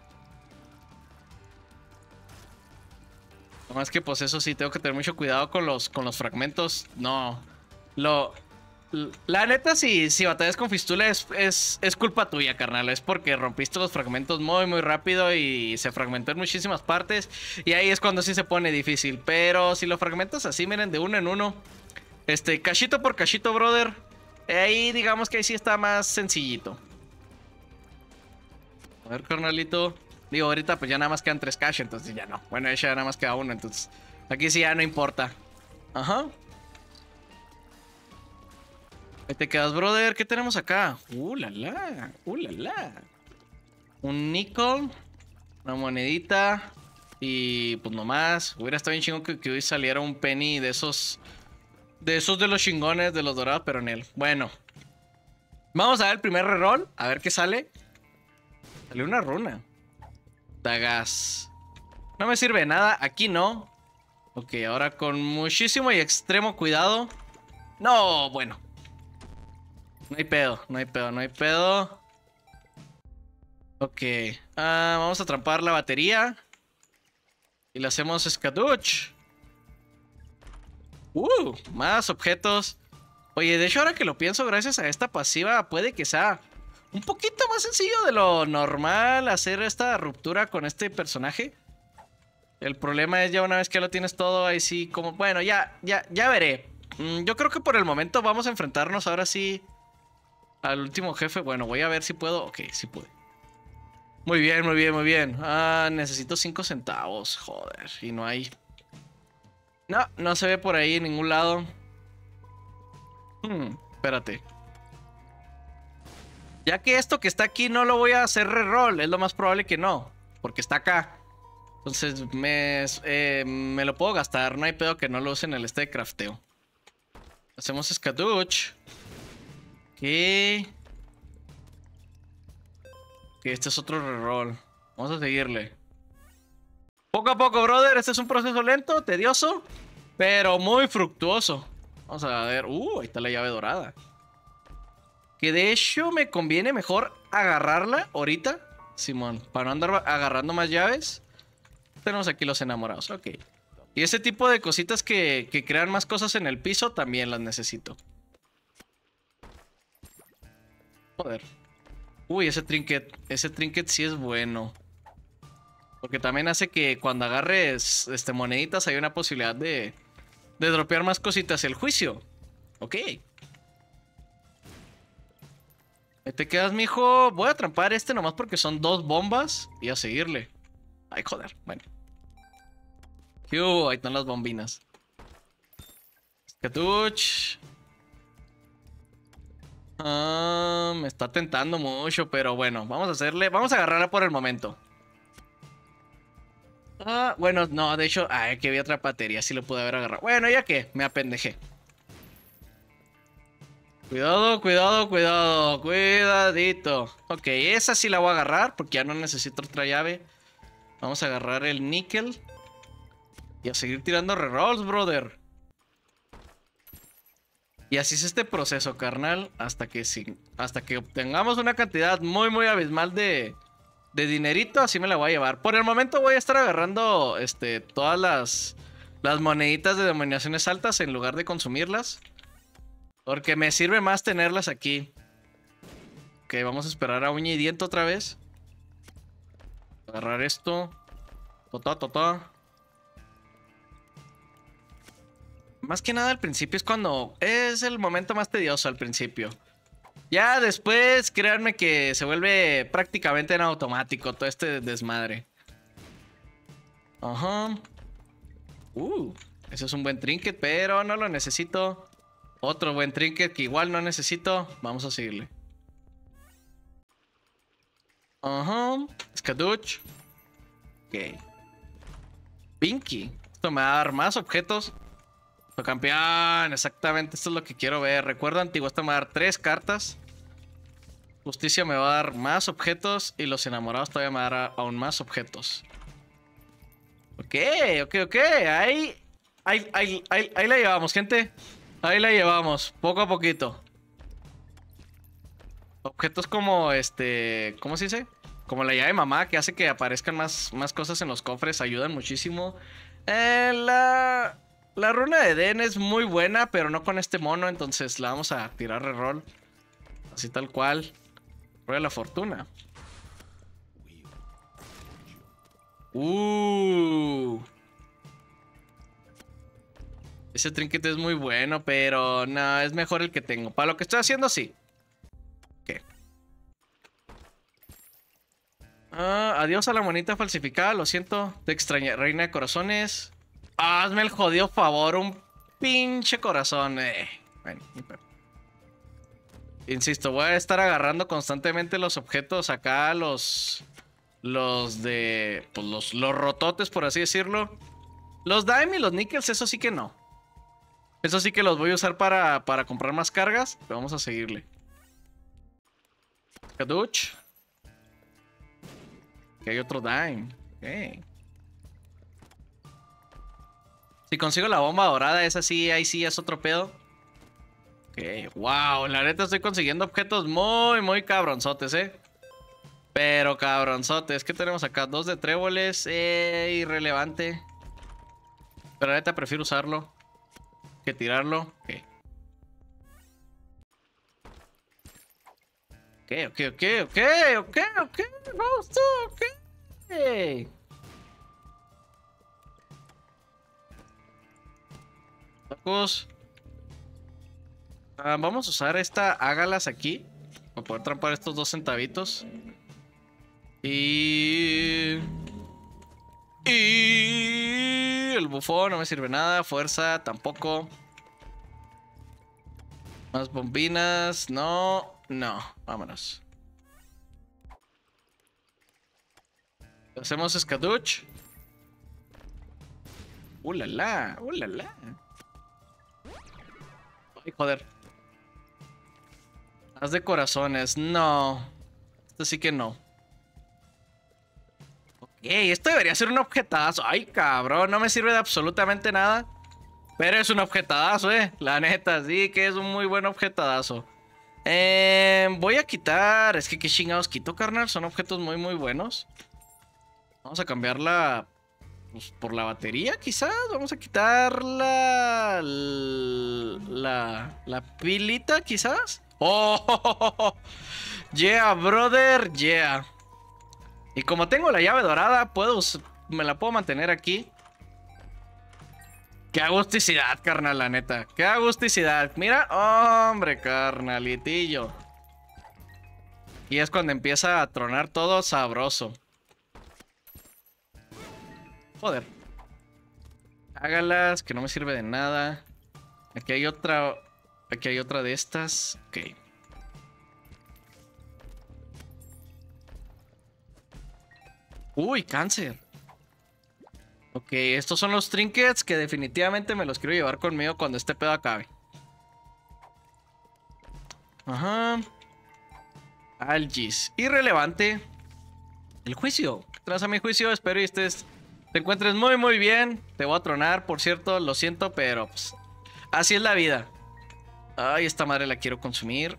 Nomás que pues eso sí, tengo que tener mucho cuidado con los fragmentos. No. La neta, si batallas con Fistula es culpa tuya, carnal. Es porque rompiste los fragmentos muy, muy rápido y se fragmentó en muchísimas partes. Y ahí es cuando sí se pone difícil. Pero si lo fragmentas así, miren, de uno en uno. Cachito por cachito, brother. Ahí digamos que ahí sí está más sencillito. A ver, carnalito. Digo, ahorita pues ya nada más quedan 3 cash, entonces ya no. Bueno, ya nada más queda uno, entonces aquí sí ya no importa. Ajá. Ahí te quedas, brother. ¿Qué tenemos acá? La la. La la. Un nickel. Una monedita. Y pues nomás. Hubiera estado bien chingón que hoy saliera un penny de esos. De los chingones, de los dorados, pero en él. Bueno. Vamos a ver el primer reroll. A ver qué sale. Salió una runa. Dagas. No me sirve de nada. Aquí no. Ok, ahora con muchísimo y extremo cuidado. No, bueno. No hay pedo, no hay pedo, no hay pedo. Ok. Vamos a trampar la batería. Y le hacemos Skaduch. Más objetos. Oye, de hecho ahora que lo pienso, gracias a esta pasiva puede que sea un poquito más sencillo de lo normal hacer esta ruptura con este personaje. El problema es ya una vez que lo tienes todo, ahí sí como... Bueno, ya veré. Yo creo que por el momento vamos a enfrentarnos ahora sí al último jefe. Bueno, voy a ver si puedo. Ok, sí pude. Muy bien, muy bien, muy bien. Ah, necesito 5 centavos. Joder, y no hay... No, no se ve por ahí en ningún lado. Espérate. Ya que esto que está aquí no lo voy a hacer reroll, es lo más probable que no, porque está acá. Entonces me lo puedo gastar, no hay pedo que no lo use en el de crafteo. Hacemos Skaduch. Que este es otro reroll. Vamos a seguirle. Poco a poco, brother. Este es un proceso lento, tedioso, pero muy fructuoso. Vamos a ver. Ahí está la llave dorada. Que de hecho me conviene mejor agarrarla ahorita, Simón, para no andar agarrando más llaves. Tenemos aquí los enamorados, ok. Y ese tipo de cositas que crean más cosas en el piso también las necesito. Joder. Uy, ese trinket sí es bueno. Porque también hace que cuando agarres moneditas hay una posibilidad de dropear más cositas. El juicio. Ok. Ahí te quedas, mijo. Voy a trampar nomás porque son 2 bombas y a seguirle. Ay, joder. Bueno. Ahí están las bombinas. Skatuch. Me está tentando mucho, pero bueno, vamos a hacerle. Vamos a agarrarla por el momento. Bueno, no, de hecho, aquí había otra batería, sí lo pude haber agarrado. Bueno, ya que, me apendejé. Cuidado, cuidado, cuidado, cuidadito. Ok, esa sí la voy a agarrar porque ya no necesito otra llave. Vamos a agarrar el níquel. Y a seguir tirando rerolls, brother. Y así es este proceso, carnal, hasta que obtengamos una cantidad muy, muy abismal de dinerito, así me la voy a llevar. Por el momento voy a estar agarrando todas las moneditas de denominaciones altas en lugar de consumirlas. Porque me sirve más tenerlas aquí. Ok, vamos a esperar a uña y diente otra vez. Agarrar esto. Tota. Más que nada al principio es cuando... Es el momento más tedioso al principio. Ya después, créanme que se vuelve prácticamente en automático todo este desmadre. Ajá. Ese es un buen trinket, pero no lo necesito. Otro buen trinket que igual no necesito. Vamos a seguirle. Ajá. Skaduch. Ok. Pinky. Esto me va a dar más objetos. Campeón, exactamente, esto es lo que quiero ver. Recuerdo antiguo, esto me va a dar 3 cartas. Justicia me va a dar más objetos. Y los enamorados todavía me va a dar aún más objetos. Ok. Ahí la llevamos, gente. Ahí la llevamos, poco a poquito. Objetos como ¿cómo se dice? Como la llave de mamá, que hace que aparezcan más cosas en los cofres. Ayudan muchísimo. La runa de Den es muy buena, pero no con este mono. Entonces la vamos a tirar reroll. Así tal cual. Rueda la fortuna. Ese trinket es muy bueno, pero no, es mejor el que tengo. Para lo que estoy haciendo, sí. Ok. Adiós a la monita falsificada. Lo siento. Te extrañé, reina de corazones. Hazme el jodido favor. Un pinche corazón. Bueno, insisto, voy a estar agarrando constantemente los objetos acá. Los de... Pues los rototes, por así decirlo. Los dime y los nickels, eso sí que no. Eso sí que los voy a usar para comprar más cargas. Pero vamos a seguirle. Kaduch. Que hay otro dime. Ok. Si consigo la bomba dorada, esa sí, ahí sí es otro pedo. Ok, wow, la neta estoy consiguiendo objetos muy, muy cabronzotes, Pero cabronzotes. ¿Qué tenemos acá? 2 de tréboles. Irrelevante. Pero la neta prefiero usarlo que tirarlo. Ok. Ok, ok, ok, ok, ok, ok. Vamos tú, ok. Tacos. Vamos a usar esta Ágalas aquí. Para poder trampar estos 2 centavitos. Y... el bufón no me sirve nada. Fuerza tampoco. Más bombinas. No, no. Vámonos. Hacemos Skaduch. La. Ay, joder. Haz de corazones. No. Esto sí que no. Ok, esto debería ser un objetazo. Ay, cabrón. No me sirve de absolutamente nada. Pero es un objetazo, la neta, sí que es un muy buen objetazo. Voy a quitar... Es que qué chingados quito, carnal. Son objetos muy, muy buenos. Vamos a cambiarla... Pues, por la batería, quizás. Vamos a quitar la pilita, quizás. ¡Oh! Yeah, brother. Yeah. Y como tengo la llave dorada, me la puedo mantener aquí. Qué agusticidad, carnal, la neta. Qué agusticidad. Mira, hombre, carnalitillo. Y es cuando empieza a tronar todo sabroso. Joder. Hágalas, que no me sirve de nada. Aquí hay otra. Aquí hay otra de estas. Ok. Uy, cáncer. Ok, estos son los trinkets que definitivamente me los quiero llevar conmigo cuando este pedo acabe. Ajá. Algis. Irrelevante. El juicio. Tras a mi juicio, espero y te encuentres muy, muy bien. Te voy a tronar, por cierto, lo siento, pero pues, así es la vida. Ay, esta madre la quiero consumir.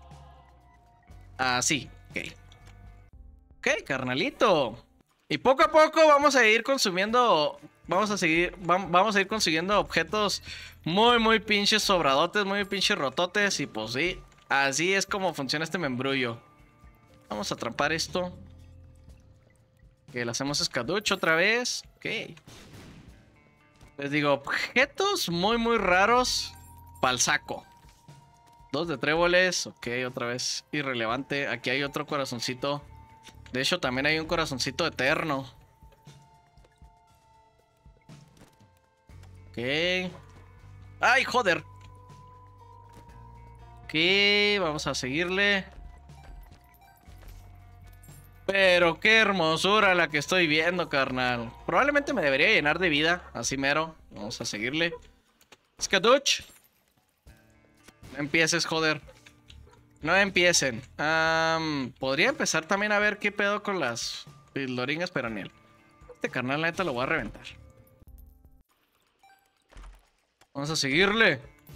Así, ok. Ok, carnalito. Y poco a poco vamos a ir consumiendo. Vamos a ir consiguiendo objetos muy, muy pinches sobradotes, muy pinches rototes. Y pues sí, así es como funciona este membrullo. Vamos a atrapar esto. Que le hacemos escaducho otra vez. Ok. Les digo, objetos muy, muy raros. Pa'l saco. 2 de tréboles. Ok, otra vez irrelevante. Aquí hay otro corazoncito. De hecho, también hay un corazoncito eterno. Ok. ¡Ay, joder! Ok, vamos a seguirle. Pero qué hermosura la que estoy viendo, carnal. Probablemente me debería llenar de vida. Así mero. Vamos a seguirle. Skaduch. No empieces, joder. No empiecen. Podría empezar también a ver qué pedo con las pildoringas, pero ni él. Este carnal, la neta, lo voy a reventar. Vamos a seguirle.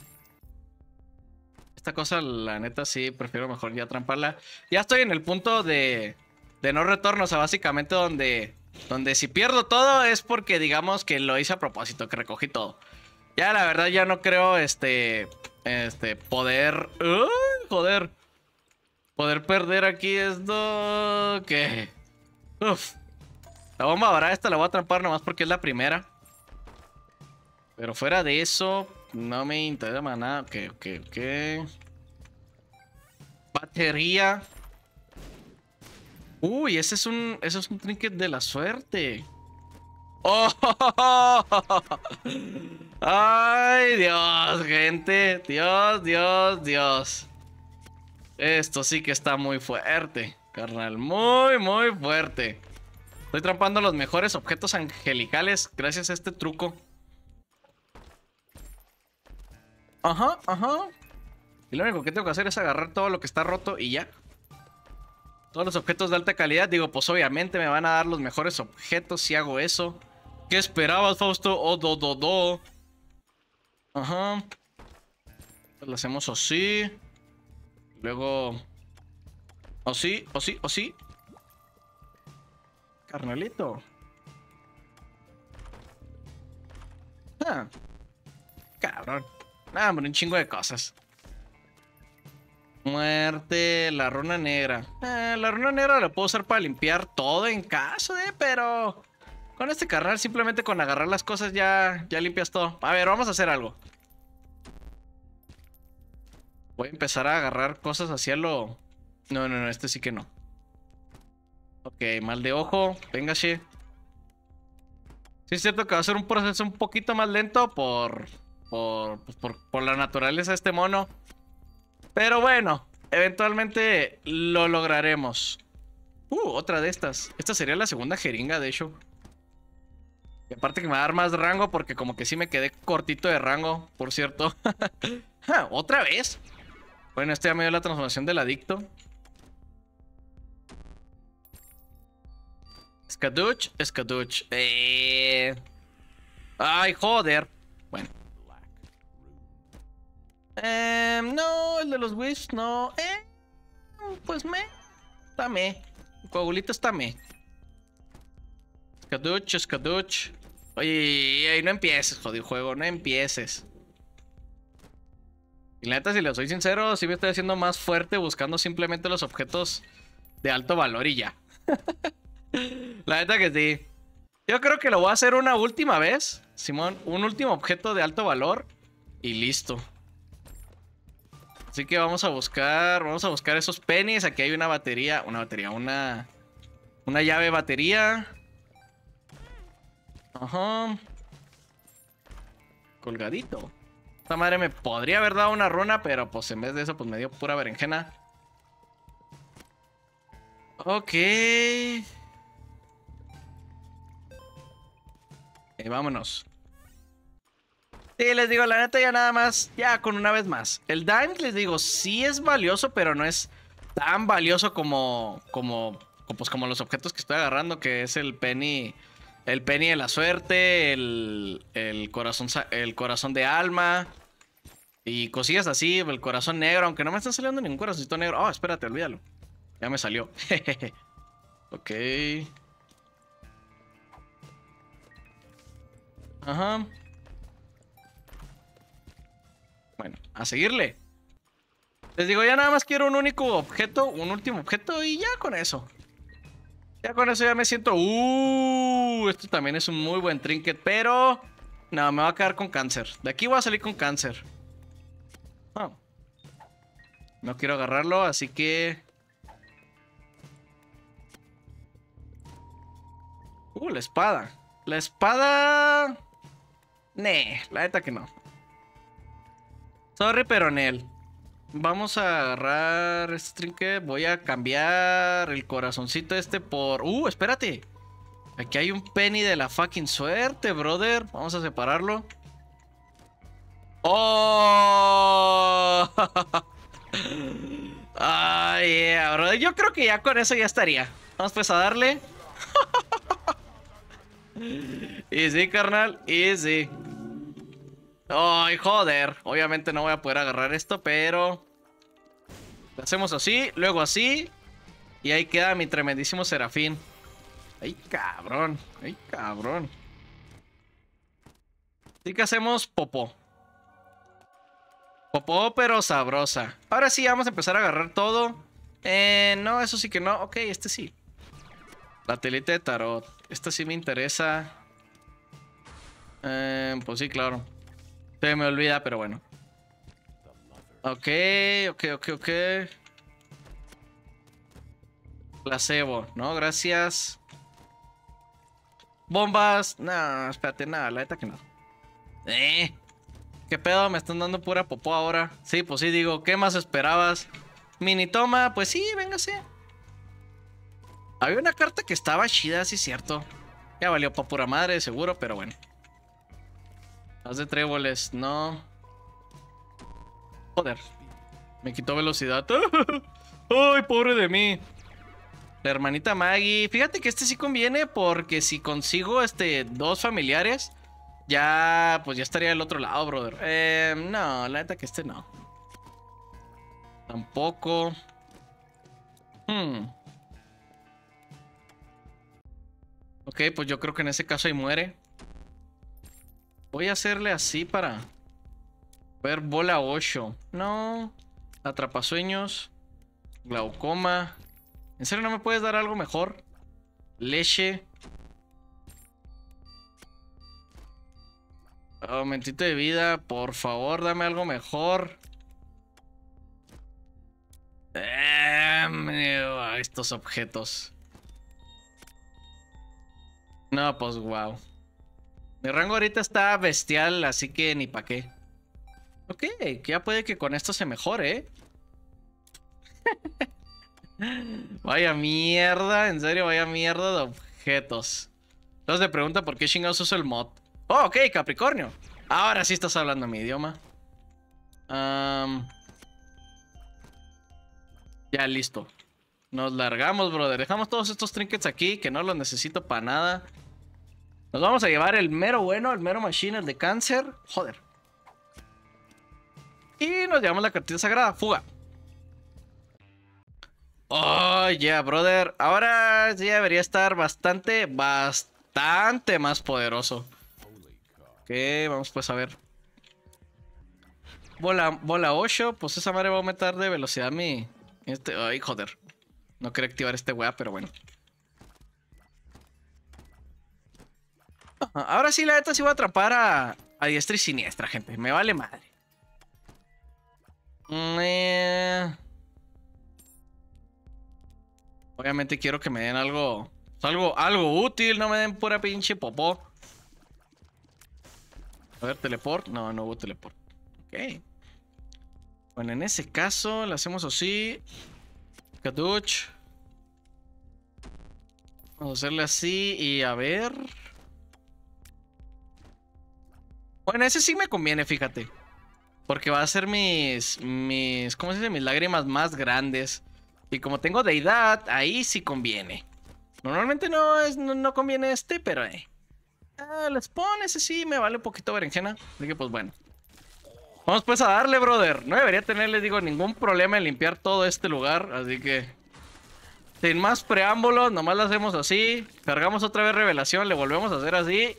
Esta cosa, la neta, sí, prefiero mejor ya tramparla. Ya estoy en el punto de no retorno. O sea, básicamente donde si pierdo todo es porque digamos que lo hice a propósito, que recogí todo. Ya, la verdad, ya no creo, poder... joder. Poder perder aquí esto... ¿Qué? Uf. La bomba dorada esta la voy a trampar nomás porque es la primera. Pero fuera de eso, no me interesa más nada. Ok, ok, ok. Batería. Uy, ese es un trinket de la suerte. ¡Oh! ¡Ay, Dios, gente! Dios, Dios, Dios. Esto sí que está muy fuerte, carnal. Muy, muy fuerte. Estoy trampando los mejores objetos angelicales gracias a este truco. Ajá, ajá. Y lo único que tengo que hacer es agarrar todo lo que está roto y ya. Todos los objetos de alta calidad. Digo, pues obviamente me van a dar los mejores objetos si hago eso. ¿Qué esperabas, Fausto? Oh, do. Ajá. Pues lo hacemos así. Luego... O sí. Carnalito. Cabrón. Hombre, un chingo de cosas. Muerte, la runa negra. La runa negra la puedo usar para limpiar todo en caso, pero con este carnal simplemente con agarrar las cosas ya limpias todo. A ver, vamos a hacer algo. Voy a empezar a agarrar cosas hacia lo... No, este sí que no. Ok, mal de ojo, véngase. Sí es cierto que va a ser un proceso un poquito más lento por la naturaleza de este mono. Pero bueno, eventualmente lo lograremos. Otra de estas. Esta sería la segunda jeringa, de hecho. Y aparte que me va a dar más rango porque como que sí me quedé cortito de rango, por cierto. ¿Otra vez? Bueno, este ya me dio la transformación del adicto. Skaduch, Skaduch. Ay, joder. Bueno. No, el de los Wisps, no. Pues está me. El coagulito está me. Skaduch, Skaduch. Oye, no empieces, jodido juego, no empieces. Y la neta, si le soy sincero, sí me estoy haciendo más fuerte buscando simplemente los objetos de alto valor y ya. La neta que sí. Yo creo que lo voy a hacer una última vez, Simón. Un último objeto de alto valor y listo. Así que vamos a buscar esos pennies. Aquí hay una llave batería. Ajá. Colgadito. Esta madre me podría haber dado una runa, pero pues en vez de eso pues me dio pura berenjena. Ok. Vámonos. Sí, les digo, la neta ya nada más, ya con una vez más. El Dime, les digo, sí es valioso, pero no es tan valioso como los objetos que estoy agarrando, que es el penny de la suerte, el corazón de alma y cosillas así, el corazón negro, aunque no me están saliendo ningún corazoncito negro. Oh, espérate, olvídalo. Ya me salió. Ok. Ajá. Bueno, a seguirle. Les digo, ya nada más quiero un único objeto, un último objeto y ya con eso. Ya con eso ya me siento... esto también es un muy buen trinket, pero... No, me va a quedar con cáncer. De aquí voy a salir con cáncer. Oh. No quiero agarrarlo, así que... la espada. La espada... la neta que no. Sorry, pero Nel. Vamos a agarrar este trinket. Voy a cambiar el corazoncito este por... espérate. Aquí hay un penny de la fucking suerte, brother. Vamos a separarlo. ¡Oh! ¡Ay, yeah, brother! Yo creo que ya con eso ya estaría. Vamos pues a darle. Easy, carnal. Easy. Ay, joder. Obviamente no voy a poder agarrar esto, pero... Lo hacemos así, luego así. Y ahí queda mi tremendísimo serafín. Ay, cabrón. Ay, cabrón. Así que hacemos popó. Popó, pero sabrosa. Ahora sí, vamos a empezar a agarrar todo. No, eso sí que no. Ok, este sí. La telita de tarot. Esta sí me interesa. Pues sí, claro. Se me olvida, pero bueno. Ok. Placebo, ¿no? Gracias. Bombas. No, espérate, nada, la neta que no. ¿Qué pedo? Me están dando pura popó ahora. Sí, pues sí, digo, ¿qué más esperabas? Mini toma, pues sí, véngase. Había una carta que estaba chida, sí, cierto. Ya valió pa' pura madre, seguro, pero bueno. Las de tréboles, no. Joder. Me quitó velocidad. Ay, pobre de mí. La hermanita Maggie. Fíjate que este sí conviene porque si consigo dos familiares, ya pues ya estaría del otro lado, brother. No, la neta que no. Tampoco. Ok, pues yo creo que en ese caso ahí muere. Voy a hacerle así para ver bola 8. No. Atrapasueños. Glaucoma. ¿En serio no me puedes dar algo mejor? Leche. Aumentito de vida. Por favor, dame algo mejor. Estos objetos. No, pues wow. Mi rango ahorita está bestial, así que ni pa' qué. Ok, ya puede que con esto se mejore, ¿eh? Vaya mierda, en serio, vaya mierda de objetos. Entonces te pregunta por qué chingados uso el mod. Oh, ok, Capricornio. Ahora sí estás hablando mi idioma. Ya, listo. Nos largamos, brother. Dejamos todos estos trinkets aquí, que no los necesito para nada. Nos vamos a llevar el mero bueno, el mero machine, el de cáncer. Joder. Y nos llevamos la cartita sagrada. Fuga. Oh, yeah, brother. Ahora sí debería estar bastante más poderoso. Ok, vamos pues a ver. Bola 8. Pues esa madre va a aumentar de velocidad mi... Ay, joder. No quería activar este weá, pero bueno. Ahora sí, la neta sí voy a atrapar a diestra y siniestra, gente. Me vale madre. Obviamente quiero que me den algo... Algo útil, no me den pura pinche popó. A ver, teleport. No, no hubo teleport. Ok. Bueno, en ese caso, le hacemos así. Caduch. Vamos a hacerle así y a ver. Bueno, ese sí me conviene, fíjate. Porque va a ser ¿cómo se dice? Mis lágrimas más grandes. Y como tengo deidad, ahí sí conviene. Normalmente no conviene pero les pones ese sí, me vale un poquito berenjena. Así que pues bueno. Vamos pues a darle, brother. No debería tener, les digo, ningún problema en limpiar todo este lugar. Así que... sin más preámbulos, nomás lo hacemos así. Cargamos otra vez revelación, le volvemos a hacer así.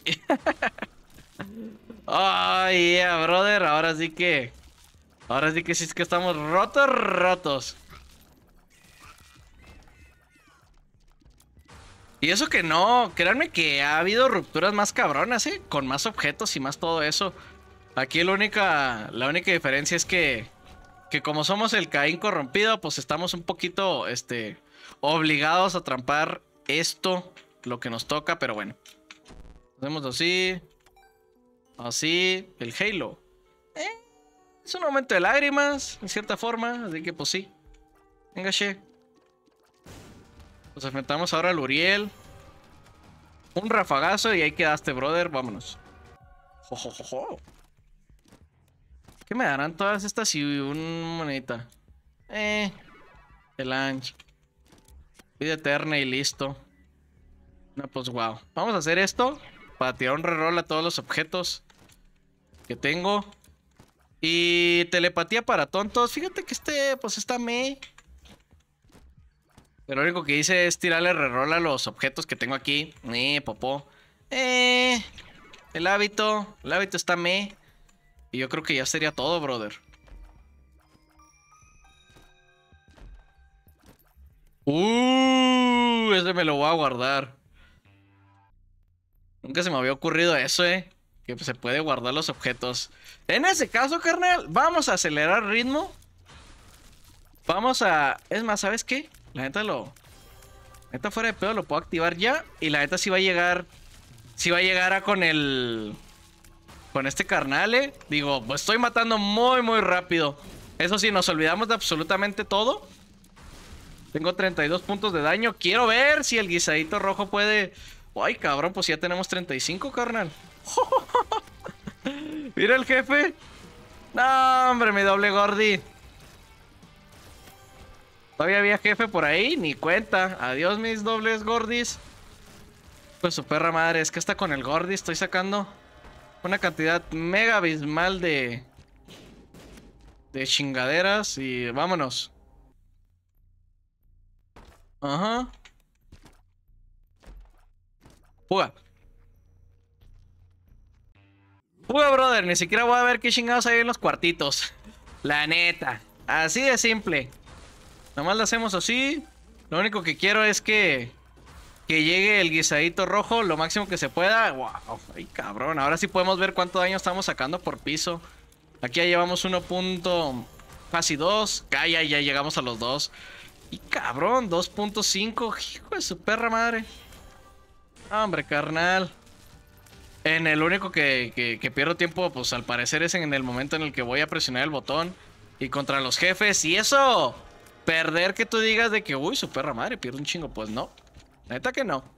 Oh, yeah, brother. Ahora sí que sí es que estamos rotos. Y eso que no, créanme que ha habido rupturas más cabronas, con más objetos y más todo eso. Aquí la única diferencia es que como somos el Caín corrompido, pues estamos un poquito, obligados a trampar esto, lo que nos toca, pero bueno. Hacemos así. Así, el Halo. Es un aumento de lágrimas, en cierta forma, así que pues sí. Venga, che. Nos enfrentamos ahora al Uriel. Un rafagazo y ahí quedaste, brother. Vámonos. Jo. ¿Qué me darán todas estas y un monedita? El anch. Vida eterna y listo. No, pues wow. Vamos a hacer esto para tirar un reroll a todos los objetos que tengo. Y telepatía para tontos. Fíjate que pues está me. Pero lo único que hice es tirarle reroll a los objetos que tengo aquí. Popó. El hábito. El hábito está me. Y yo creo que ya sería todo, brother. Ese me lo voy a guardar. Nunca se me había ocurrido eso, que se puede guardar los objetos. En ese caso, carnal, vamos a acelerar el ritmo. Vamos a... Es más, ¿sabes qué? La neta fuera de pedo lo puedo activar ya. Y la neta sí va a llegar... Sí va a llegar con el... Con este carnal, Digo, pues estoy matando muy rápido. Eso sí, nos olvidamos de absolutamente todo. Tengo 32 puntos de daño. Quiero ver si el guisadito rojo puede... Ay, cabrón, pues ya tenemos 35, carnal. Mira el jefe. No, hombre, mi doble gordi. Todavía había jefe por ahí, ni cuenta. Adiós, mis dobles gordis. Pues su perra madre, es que está con el gordi. Estoy sacando una cantidad mega abismal de chingaderas. Y vámonos. Ajá. Fuga. Fuga, brother. Ni siquiera voy a ver qué chingados hay en los cuartitos. La neta. Así de simple. Nomás lo hacemos así. Lo único que quiero es que llegue el guisadito rojo lo máximo que se pueda. Wow, ay cabrón. Ahora sí podemos ver cuánto daño estamos sacando por piso. Aquí ya llevamos 1 punto, casi 2. Ya llegamos a los 2. Y cabrón, 2.5. Hijo de su perra madre. Hombre, carnal. En el único que pierdo tiempo, pues al parecer es en el momento en el que voy a presionar el botón. Y contra los jefes. Y eso, perder que tú digas de que, uy, su perra madre, pierdo un chingo. Pues no. Neta que no.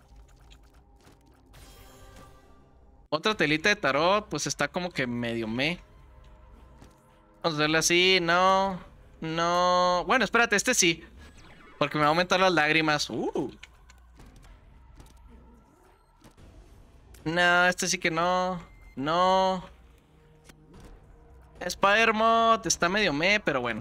Otra telita de tarot, pues está como que medio me. Vamos a hacerle así, no. No. Bueno, espérate, este sí. Porque me va a aumentar las lágrimas. No, este sí que no. No. Spider-Mod está medio me, pero bueno.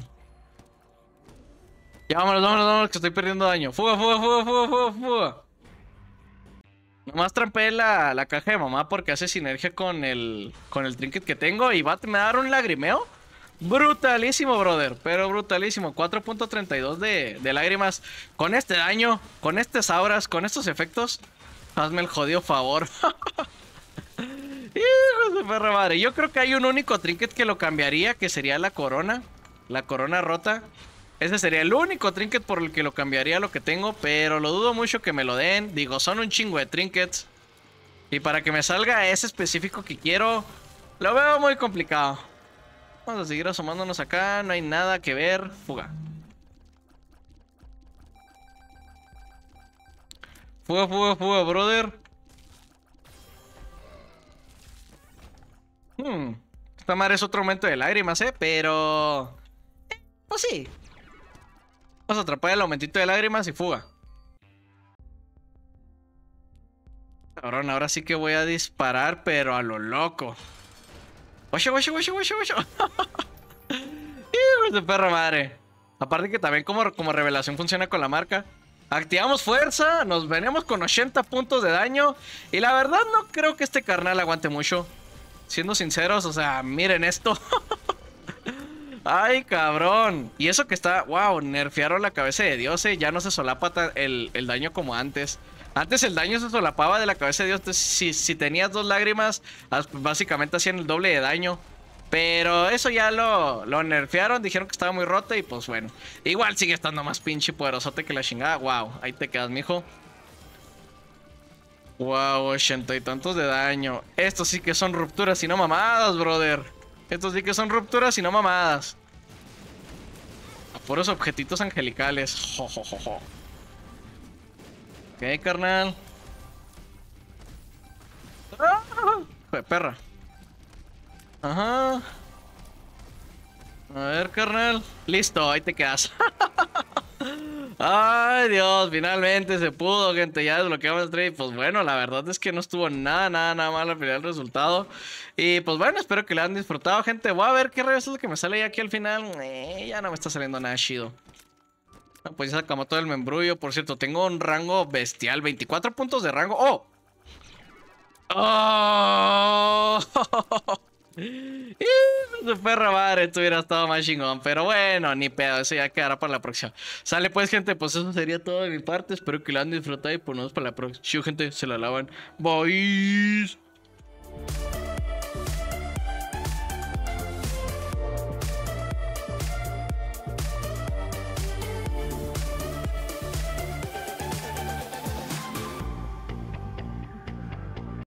Ya vámonos, que estoy perdiendo daño. Fuga. Nomás trampé la caja de mamá porque hace sinergia con el trinket que tengo. Y me va a dar un lagrimeo. Brutalísimo, brother. Pero brutalísimo. 4.32 de lágrimas. Con este daño, con estas auras, con estos efectos. Hazme el jodido favor. Hijo de perra madre. Yo creo que hay un único trinket que lo cambiaría, que sería la corona. La corona rota. Ese sería el único trinket por el que lo cambiaría lo que tengo. Pero lo dudo mucho que me lo den. Digo, son un chingo de trinkets. Y para que me salga ese específico que quiero, lo veo muy complicado. Vamos a seguir asomándonos acá. No hay nada que ver. Fuga. Fuga, brother. Esta madre es otro aumento de lágrimas, pero... pues sí. Vamos a atrapar el aumentito de lágrimas y fuga. Cabrón, ahora sí que voy a disparar, pero a lo loco. ¡Oye! ¡Hijos de perra madre! Aparte que también como revelación funciona con la marca. Activamos fuerza, nos venimos con 80 puntos de daño. Y la verdad no creo que este carnal aguante mucho. Siendo sinceros, o sea, miren esto. Ay, cabrón. Y eso que está, wow, nerfearon la cabeza de Dios, ya no se solapa el daño como antes. Antes el daño se solapaba de la cabeza de Dios. Entonces, si tenías 2 lágrimas, básicamente hacían el doble de daño. Pero eso ya lo nerfearon, dijeron que estaba muy rota y pues bueno. Igual sigue estando más pinche poderosote que la chingada. Wow, ahí te quedas, mijo. Wow, 80 y tantos de daño. Estos sí que son rupturas y no mamadas, brother. Estos sí que son rupturas y no mamadas. A puros objetitos angelicales. Jo. Ok, carnal. ¡Ah! Joder, perra. Ajá. A ver, carnal. Listo, ahí te quedas. Ay, Dios, finalmente se pudo, gente. Ya desbloqueamos el trade. Pues bueno, la verdad es que no estuvo nada mal al final el resultado. Y pues bueno, espero que lo hayan disfrutado, gente. Voy a ver qué rayos es lo que me sale aquí al final. Ya no me está saliendo nada chido. Pues ya sacamos todo el membrullo. Por cierto, tengo un rango bestial. 24 puntos de rango. ¡Oh! ¡Oh! De perra madre, esto hubiera estado más chingón. Pero bueno, ni pedo, eso ya quedará para la próxima. Sale pues, gente, pues eso sería todo de mi parte. Espero que lo hayan disfrutado y pues nos vemos para la próxima. Chido, gente, se la lavan. Bye.